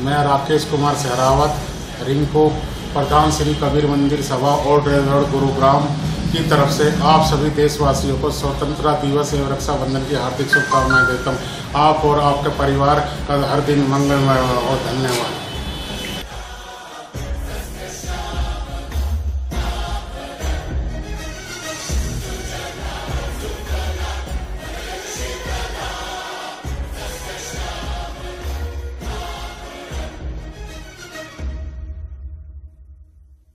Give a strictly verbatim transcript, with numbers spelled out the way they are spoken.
मैं राकेश कुमार सहरावत, रिंको, प्रधान श्री कबीर मंदिर सभा और रोड गुरुग्राम की तरफ से आप सभी देशवासियों को स्वतंत्रता दिवस एवं रक्षाबंधन की हार्दिक शुभकामनाएं देता हूं। आप और आपके परिवार का हर दिन मंगलमय हो। धन्यवाद।